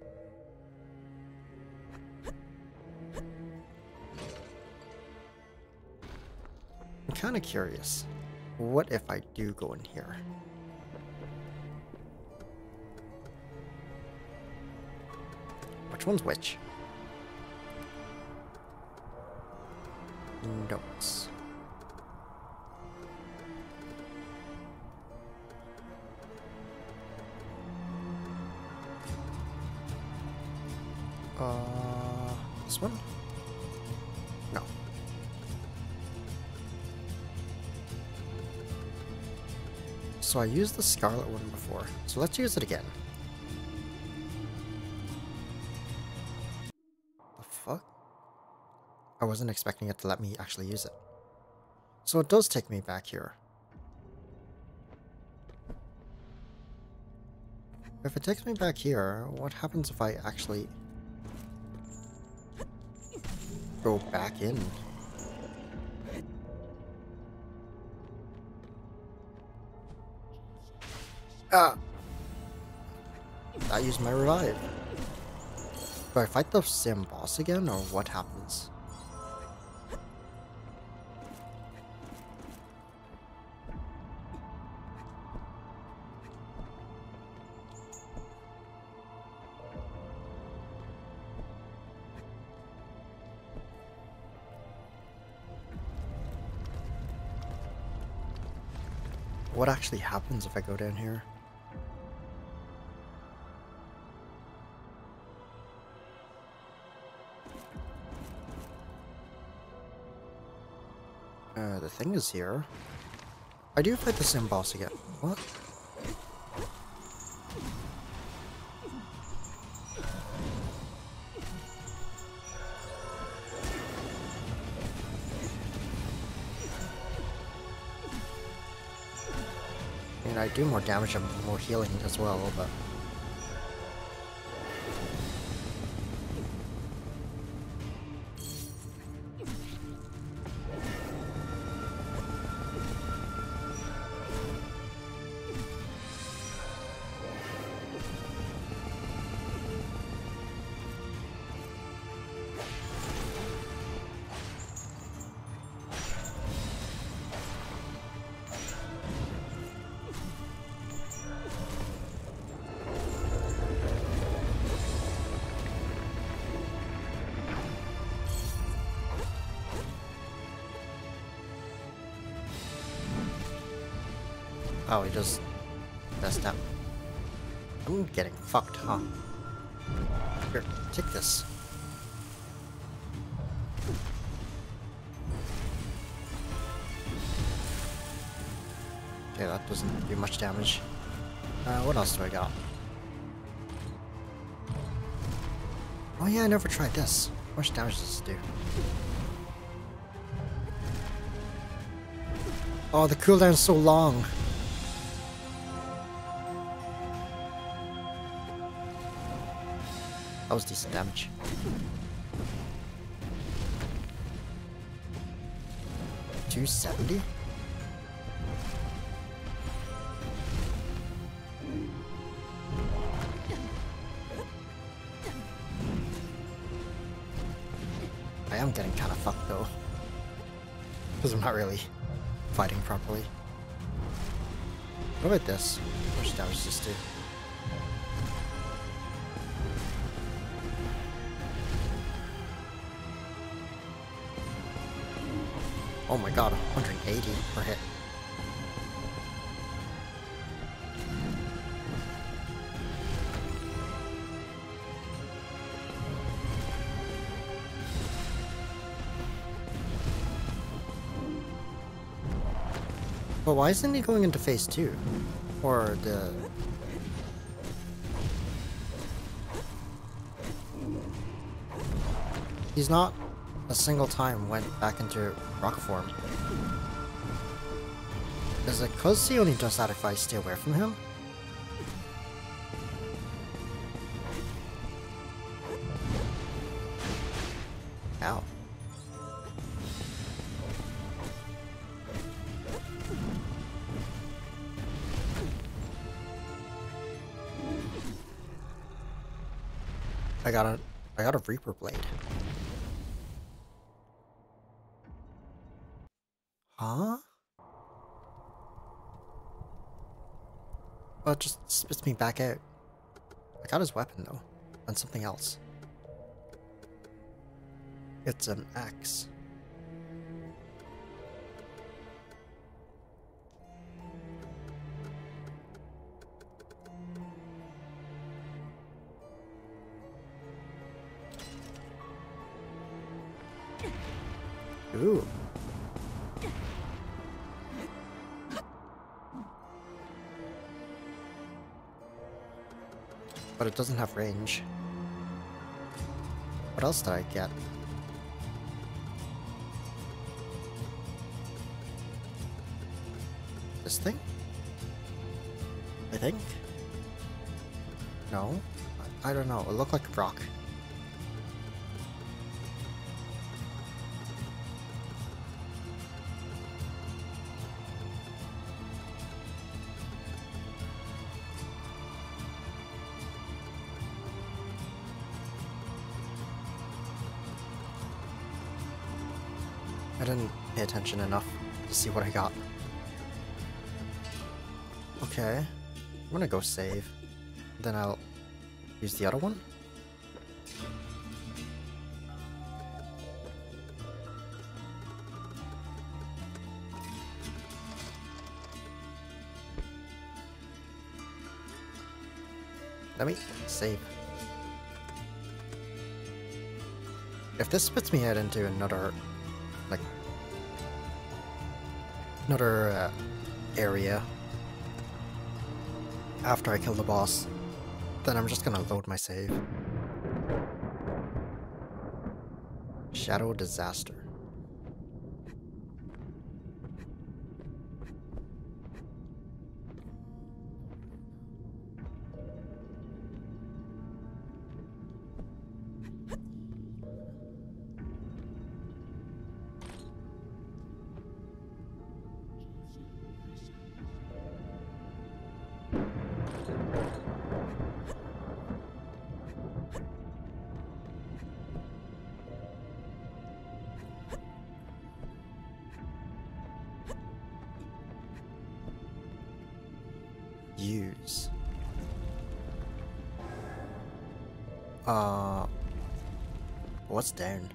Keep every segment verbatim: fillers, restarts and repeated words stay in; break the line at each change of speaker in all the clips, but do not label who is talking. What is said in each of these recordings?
I'm kind of curious. What if I do go in here? Which one's which? Notes. Uh, this one? No. So I used the scarlet one before, so let's use it again. The fuck? I wasn't expecting it to let me actually use it. So it does take me back here. If it takes me back here, what happens if I actually go back in? Ah! I used my revive. Do I fight the same boss again, or what happens? What actually happens if I go down here? Uh, the thing is here. I do fight the same boss again. What? I mean, I do more damage and more healing as well, but... Oh, he just messed up. I'm getting fucked, huh? Here, take this. Okay, that doesn't do much damage. Uh, what else do I got? Oh yeah, I never tried this. How much damage does this do? Oh, the cooldown's so long. That was decent damage. two seventy? I am getting kind of fucked though. Because I'm not really fighting properly. What about this? How much damage does this do? Oh my god, one hundred eighty per hit. But why isn't he going into phase two? Or the... He's not a single time went back into rock form. Is it cause he only does that if I stay away from him? Ow. I got a, I got a Reaper Blade. Huh? Well, it just spits me back out. I got his weapon though, and something else. It's an axe. Ooh. But it doesn't have range. What else did I get? This thing? I think? No? I, I don't know. It looked like a rock. I didn't pay attention enough to see what I got. Okay, I'm gonna go save. Then I'll use the other one. Let me save. If this spits me out into another, like, another uh, area after I kill the boss, then I'm just gonna load my save. Shadow Disaster. Use. Uh, what's down?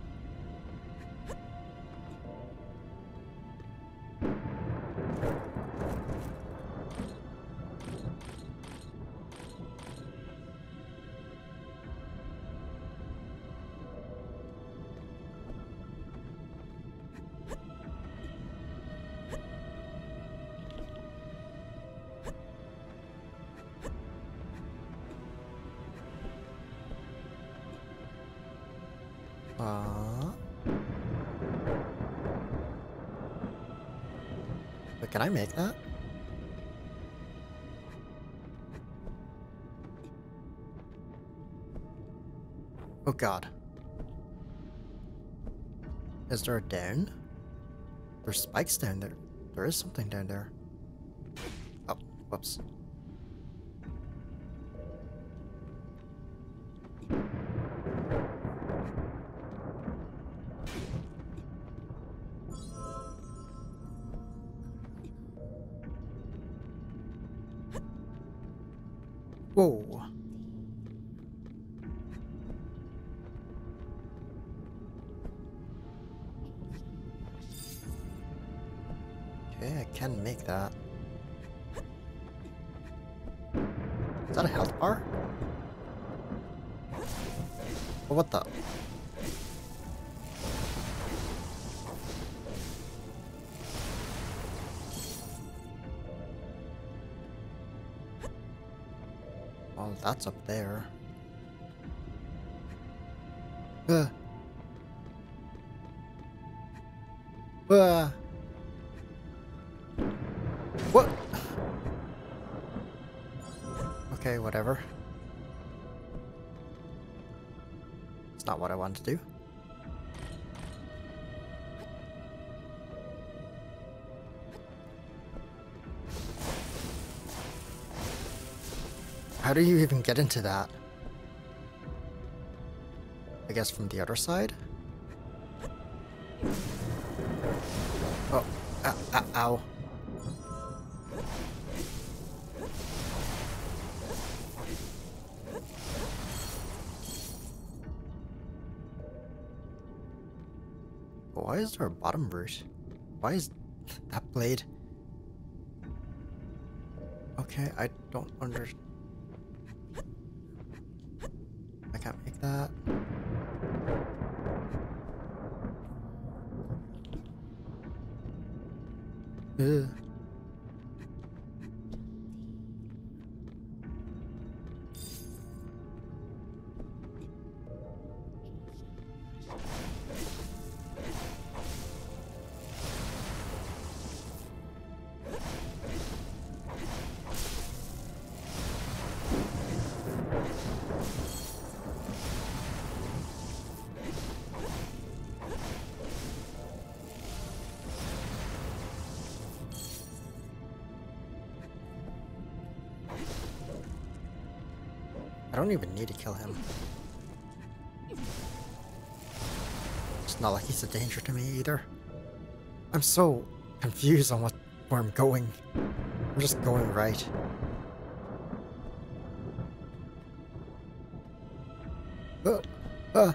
Uh, but can I make that? Oh god. Is there a down? There's spikes down there. There is something down there. Oh, whoops. Whoa. Okay, I can make that. Is that a health bar? Oh, what the? Well, that's up there. Uh. Uh. What? Okay, whatever. It's not what I wanted to do. How do you even get into that? I guess from the other side? Oh, ow, ow, ow. Why is there a bottom route? Why is that blade? Okay, I don't under... I can't make that. Ugh. I don't even need to kill him. It's not like he's a danger to me either. I'm so confused on what where I'm going. I'm just going right. Uh, uh.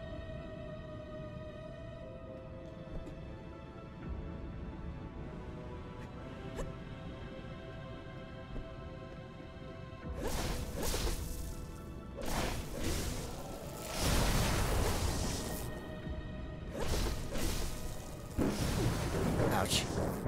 Ouch.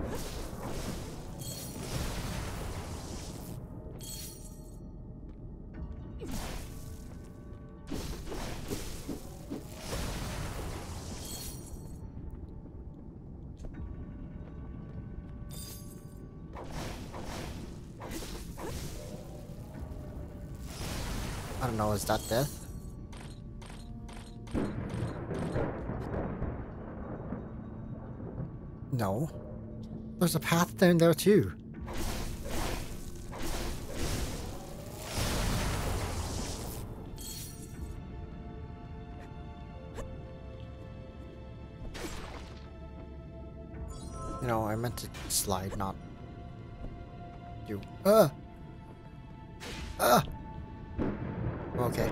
I don't know, is that death? No. There's a path down there too. You know, I meant to slide, not do. Ah! Ah! Okay.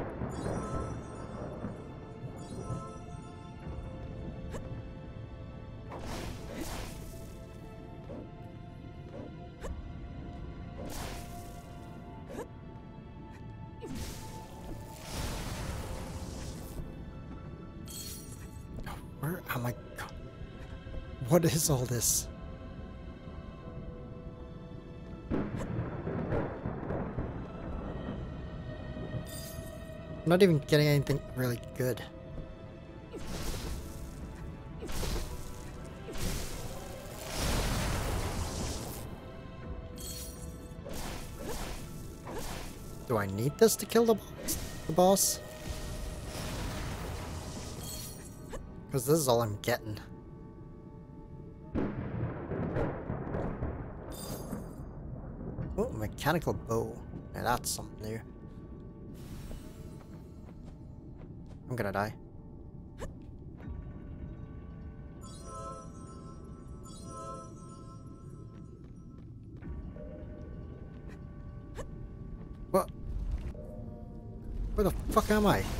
Where am I go- What is all this? I'm not even getting anything really good. Do I need this to kill the boss? The boss? Because this is all I'm getting. Oh, mechanical bow. Now that's something new. I'm gonna die. What? Where the fuck am I?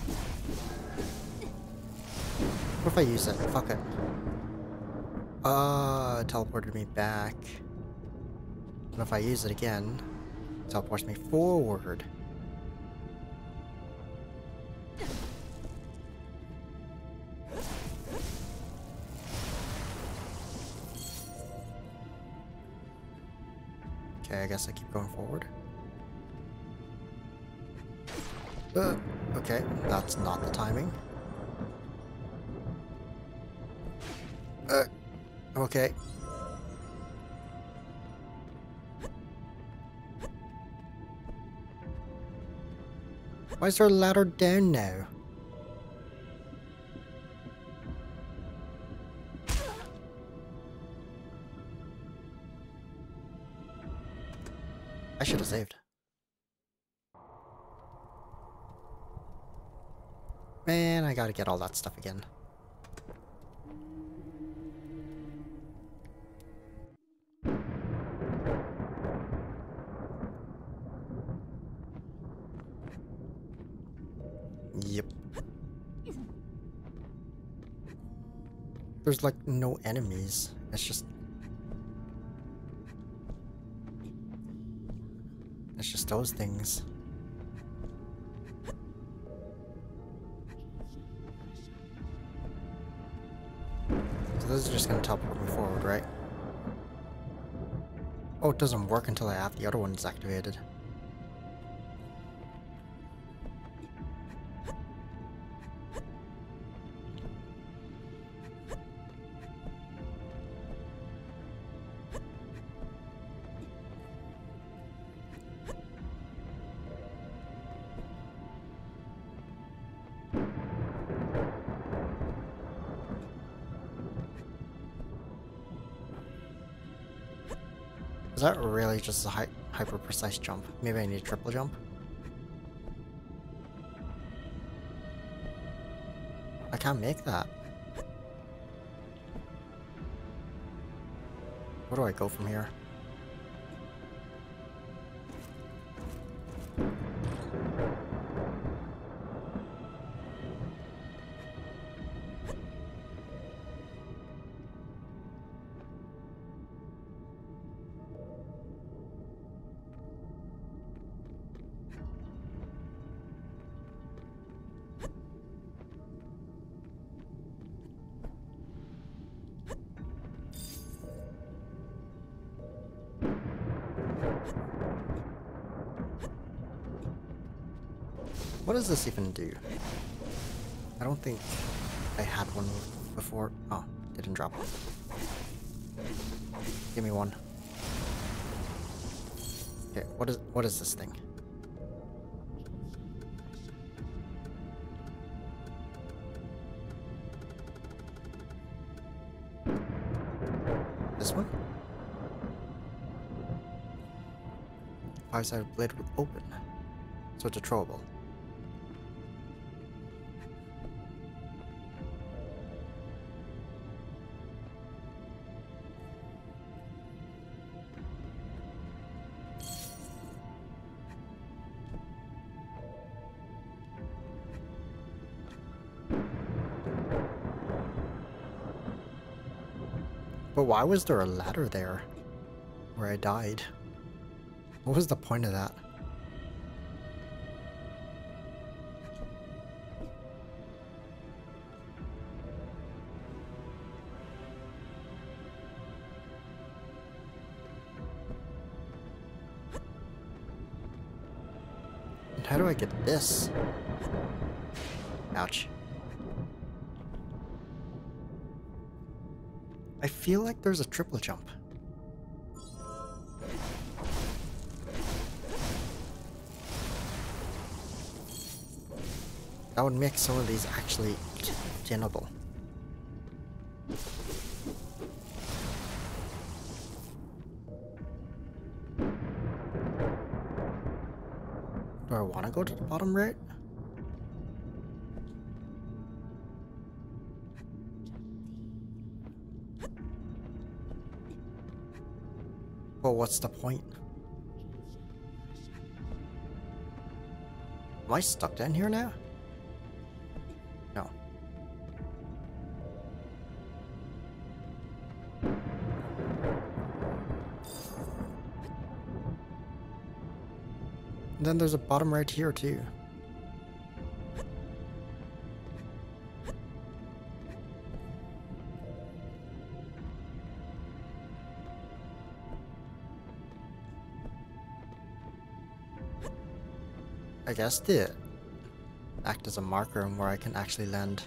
What if I use it? Fuck it. Uh, it teleported me back. And if I use it again, it teleports me forward. Okay, I guess I keep going forward. Uh, okay, that's not the timing. Uh, okay. Why is there a ladder down now? I should have saved. Man, I gotta get all that stuff again. Yep. There's like no enemies. It's just... It's just those things. So this is just gonna teleport me forward, right? Oh, it doesn't work until I have the other ones activated. Is that really just a hy hyper precise jump? Maybe I need a triple jump? I can't make that. Where do I go from here? What does this even do? I don't think I had one before. Oh, didn't drop it. Give me one. Okay, what is what is this thing? This one? Five-sided blade with open. So it's a throwable. But why was there a ladder there where I died? What was the point of that? And how do I get this? Ouch. I feel like there's a triple jump. That would make some of these actually tenable. Do I want to go to the bottom right? Well, what's the point? Am I stuck down here now? No. And then there's a bottom right here too. I guess they act as a marker on where I can actually land.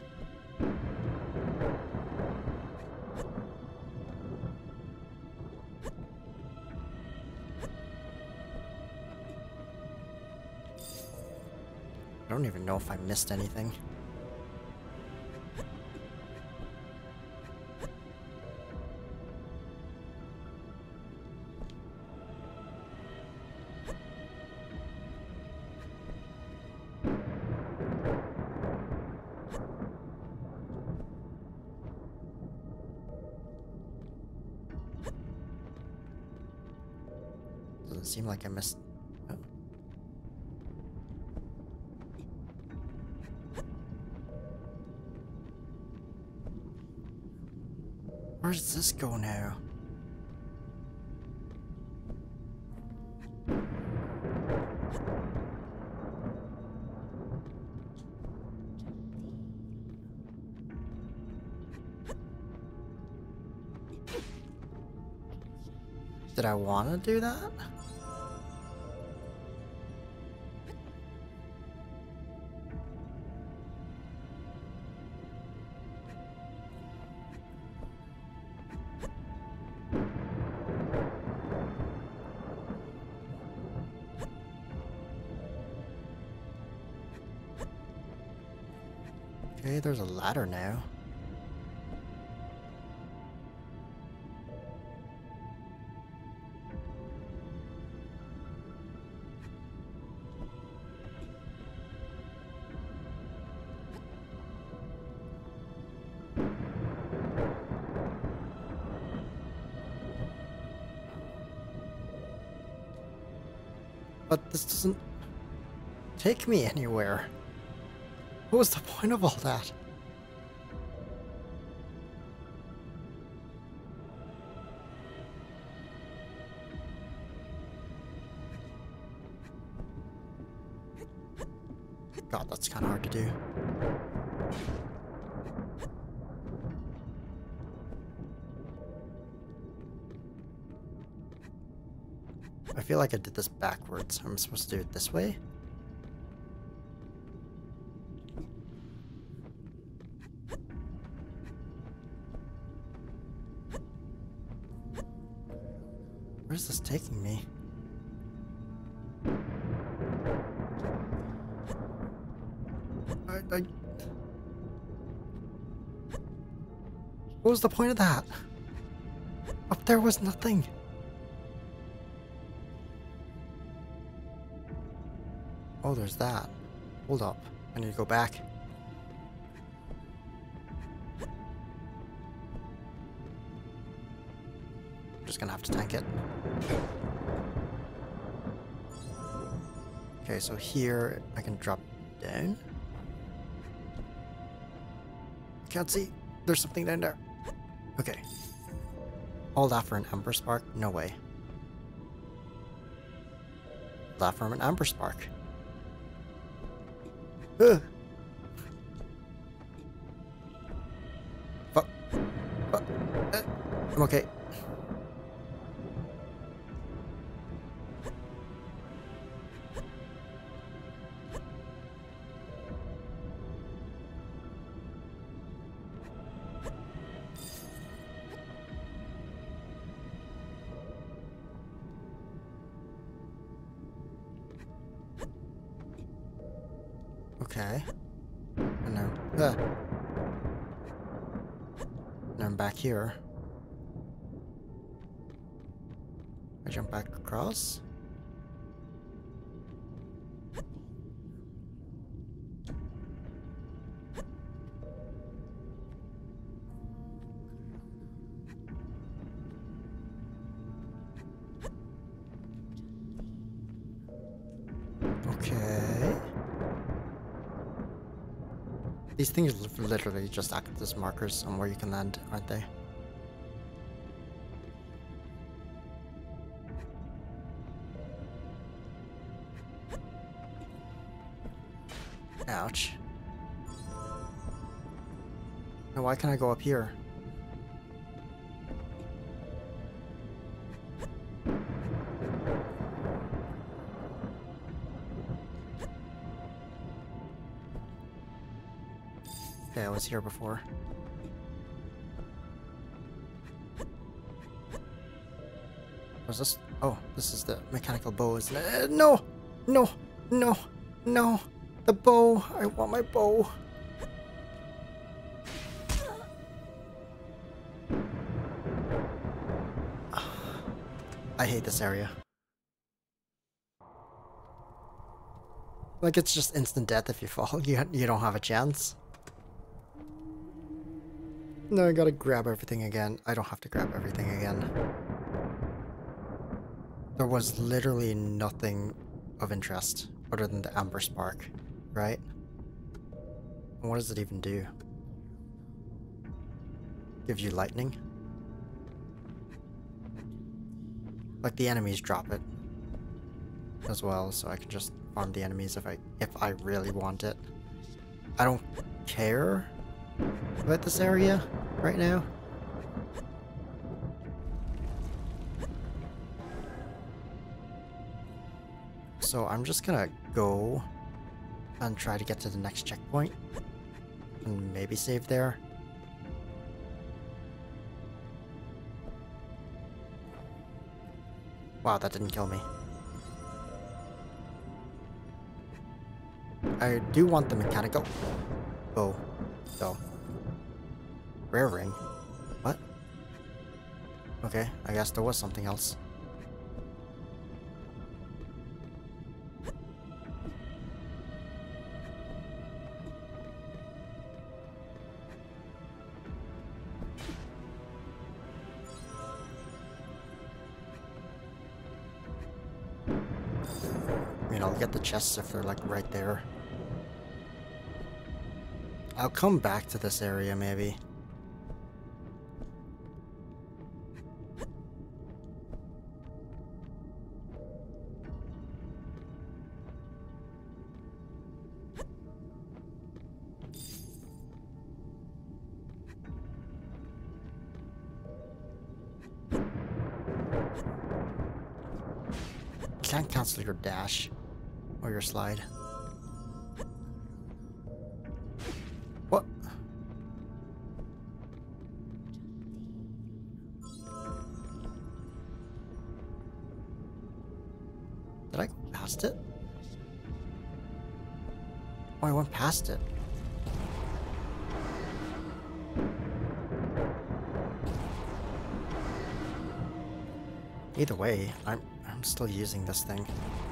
I don't even know if I missed anything. Doesn't seem like I missed... Oh. Where does this go now? Did I want to do that? Okay, there's a ladder now. But this doesn't take me anywhere. What was the point of all that? God, that's kind of hard to do. I feel like I did this backwards. I'm supposed to do it this way? Where's this taking me? I, I... What was the point of that? Up there was nothing. Oh, there's that. Hold up. I need to go back. I'm just gonna have to tank it. Okay, so here I can drop down. Can't see. There's something down there. Okay. Hold that for an Ember Spark? No way. Hold that for an Ember Spark. Ugh. Fuck. Fuck. Uh, I'm okay. Okay. And now, uh, now I'm back here. I jump back across. Okay. These things literally just act as markers on where you can land, aren't they? Ouch. Now why can't I go up here? Okay, I was here before. Was this? Oh, this is the mechanical bow, isn't it? Uh, no! No! No! No! The bow! I want my bow! I hate this area. Like, it's just instant death if you fall. You, you don't have a chance. No, I gotta grab everything again. I don't have to grab everything again. There was literally nothing of interest other than the Amber Spark, right? And what does it even do? Gives you lightning? Like the enemies drop it as well, so I can just farm the enemies if I if I really want it. I don't care about this area right now. So I'm just gonna go and try to get to the next checkpoint and maybe save there. Wow, that didn't kill me. I do want the mechanical bow, though. Rare ring? What? Okay, I guess there was something else. I mean, I'll get the chests if they're like right there. I'll come back to this area maybe. You can't cancel your dash or your slide. What? Did I go past it? Oh, I went past it. Either way, I'm I'm still using this thing.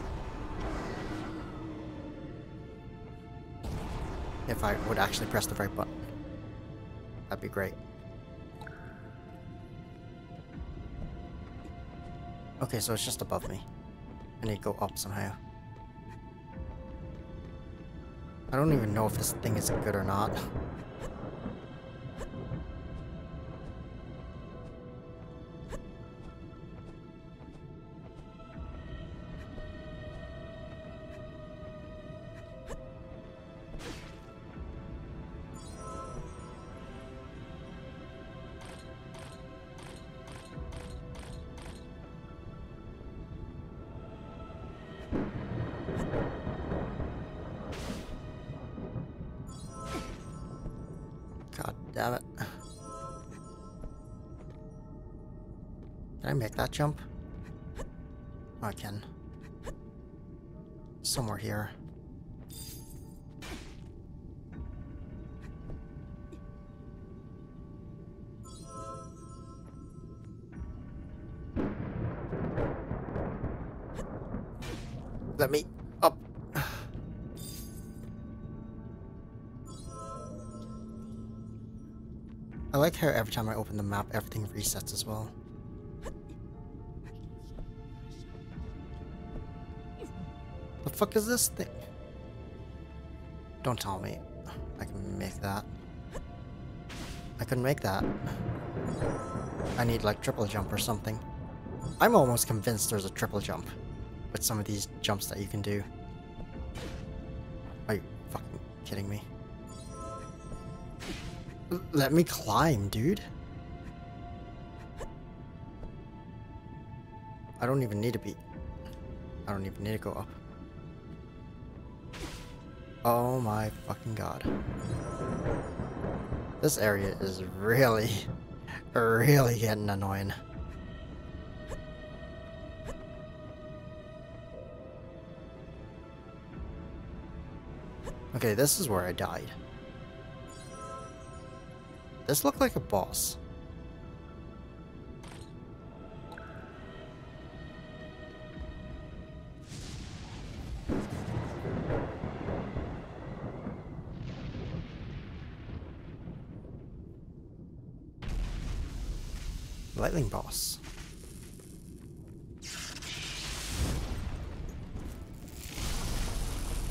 If I would actually press the right button, that'd be great. Okay, so it's just above me. I need to go up somehow. I don't even know if this thing is good or not. God damn it. Can I make that jump? Oh, I can. Somewhere here. Let me up. I like how every time I open the map, everything resets as well. The fuck is this thing? Don't tell me I can make that. I can make that. I need like triple jump or something. I'm almost convinced there's a triple jump with some of these jumps that you can do. Are you fucking kidding me? L- let me climb, dude. I don't even need to be... I don't even need to go up. Oh my fucking god. This area is really, really getting annoying. Okay, this is where I died. This looked like a boss. Lightning boss.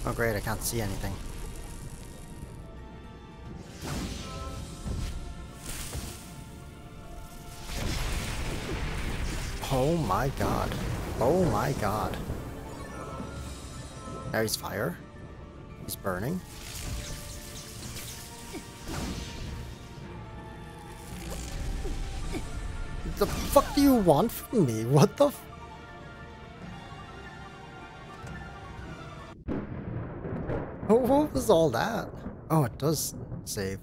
Oh great, I can't see anything. Oh my god. Oh my god. Now he's fire. He's burning. The fuck do you want from me? What the f- Oh, what was all that? Oh, it does save.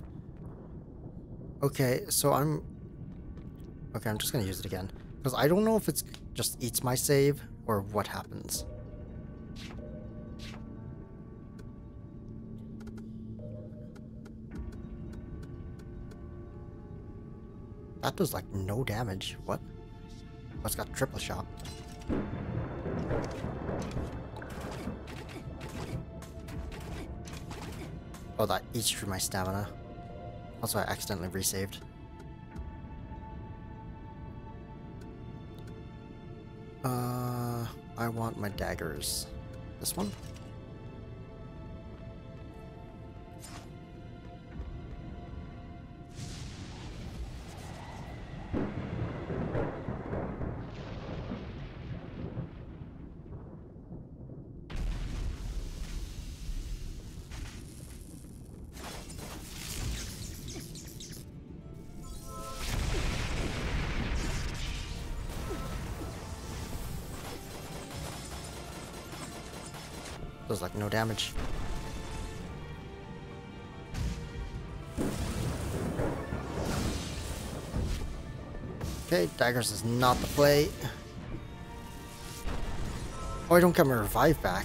Okay, so I'm... Okay, I'm just gonna use it again. Because I don't know if it's just eats my save or what happens. That does like no damage. What? Oh, it's got triple shot. Oh, that eats through my stamina. Also, I accidentally resaved. Uh, I want my daggers. This one? Does like no damage. Okay, daggers is not the play. Oh, I don't get my revive back.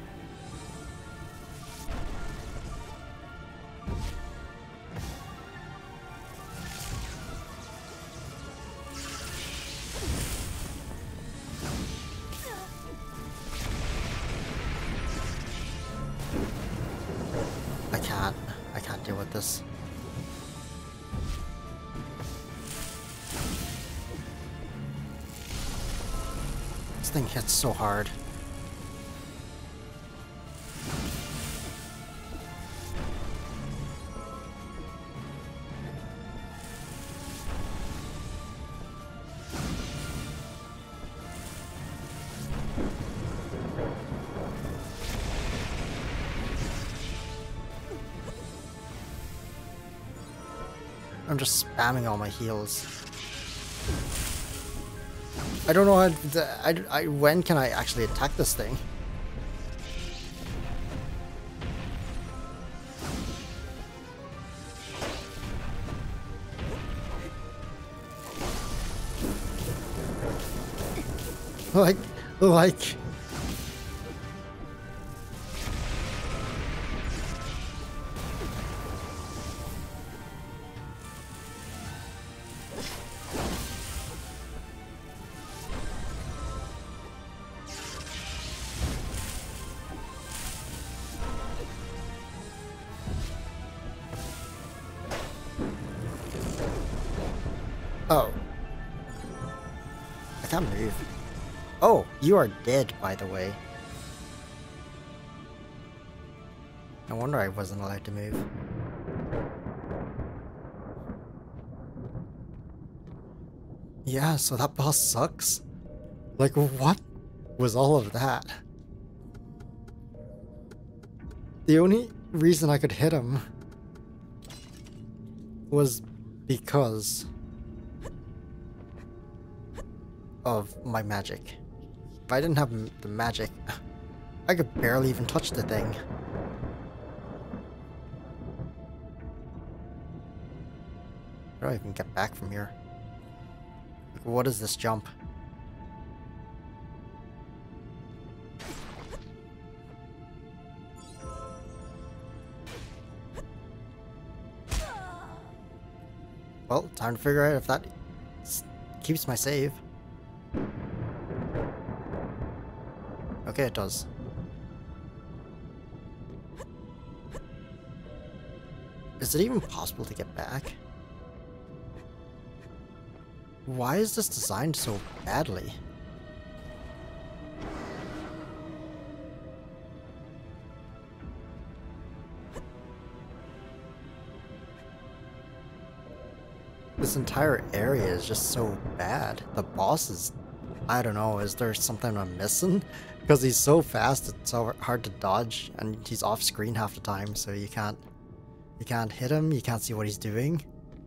I can't. I can't deal with this. This thing hits so hard. I'm just spamming all my heals. I don't know how to, I, I, when can I actually attack this thing? Like, like... Oh. I can't move. Oh, you are dead, by the way. No wonder I wasn't allowed to move. Yeah, so that boss sucks. Like, what was all of that? The only reason I could hit him was because of my magic. If I didn't have m the magic, I could barely even touch the thing. How do I even get back from here? Like, what is this jump? Well, time to figure out if that s keeps my save. Okay, it does. Is it even possible to get back? Why is this designed so badly? This entire area is just so bad. The boss is... I don't know, is there something I'm missing? Because he's so fast, it's so hard to dodge, and he's off screen half the time, so you can't... You can't hit him, you can't see what he's doing.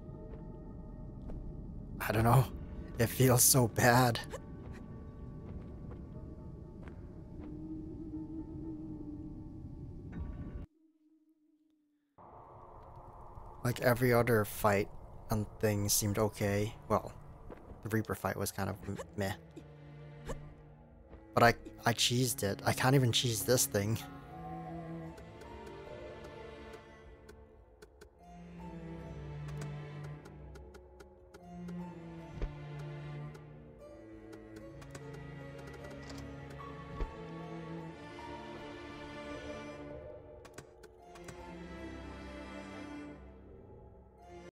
I don't know. It feels so bad. Like every other fight and thing seemed okay. Well, the Reaper fight was kind of meh. But I, I cheesed it. I can't even cheese this thing.